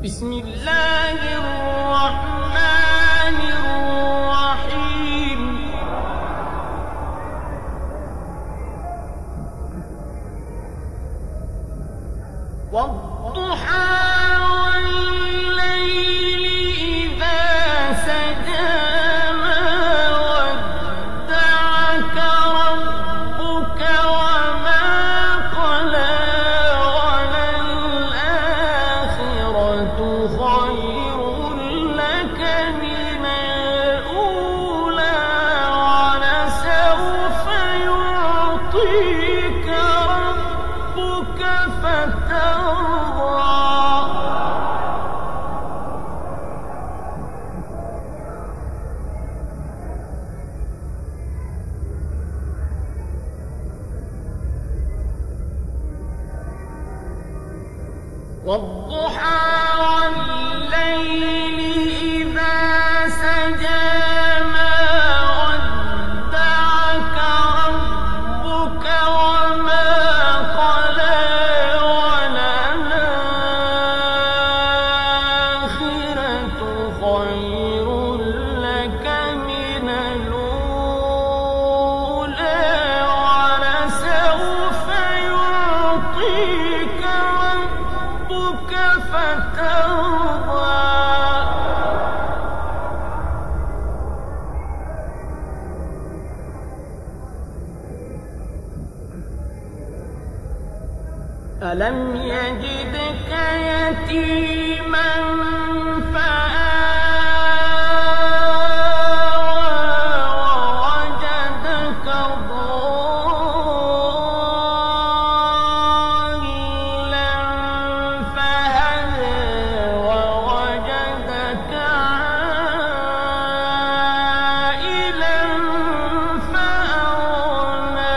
بسم الله الرحمن الرحيم والضحى والليل إذا سجى ما ودعك ربك وما قلى وللآخرة خير لك من الأولى ولسوف يعطيك ربك فترضى والضحى والليل إذا سجى ما ودعك ربك وما قلى وللآخرة خير لك من الأولى ولسوف يعطيك ربك فترضى ألم يجدك يتيما فآوى ووجدك ضالا فهدى ووجدك عائلا فأغنى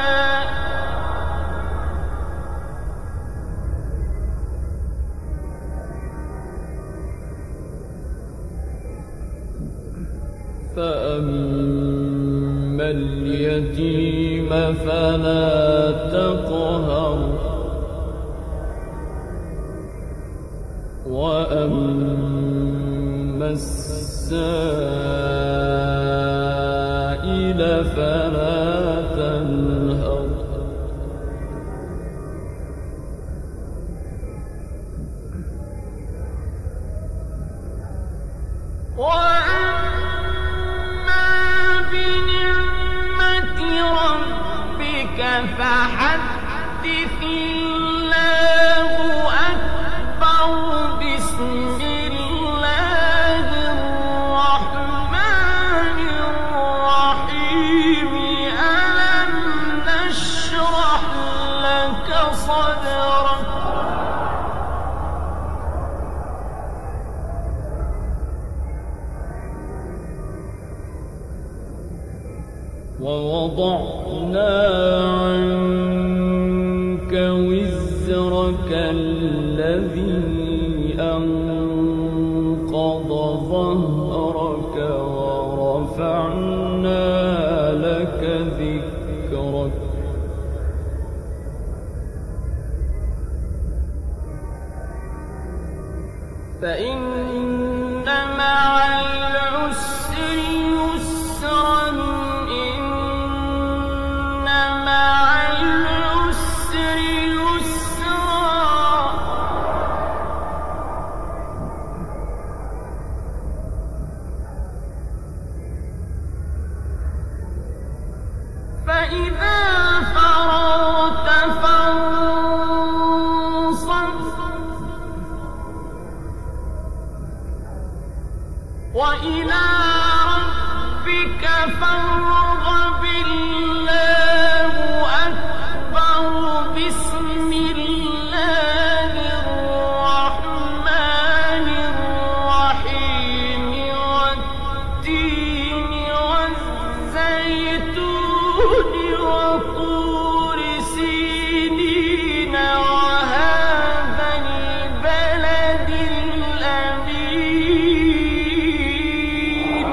فأما اليتيم فلا تقهر وأما السائل فلا تنهر فحدث الله أكبر بسم الله الرحمن الرحيم ألم نشرح لك صدرك ووضعنا عنك وزرك الذي أنقض ظهرك ورفعنا لك ذكرك فإن مع العسر يسرا فإذا فرغت فانصب وإلى ربك فارغب الله أكبر بسم الله الرحمن الرحيم والتين والزيتون وطور سينين وهذا البلد الأمين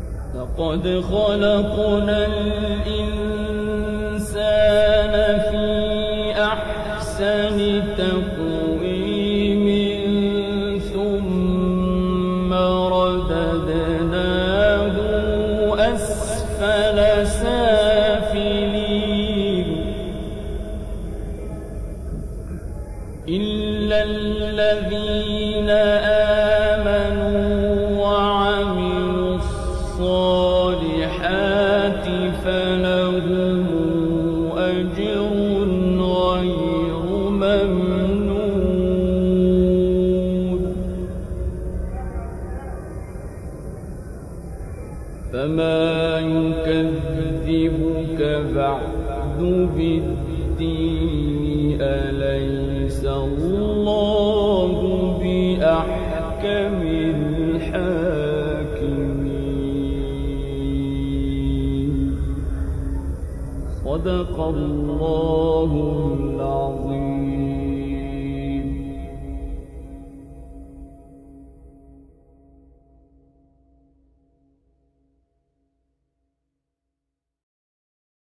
لقد خلقنا الإنسان في لهم أجر غير ممنون فما يكذبك بعد بالدين أليس الله بأحكم الحاكمين صدق الله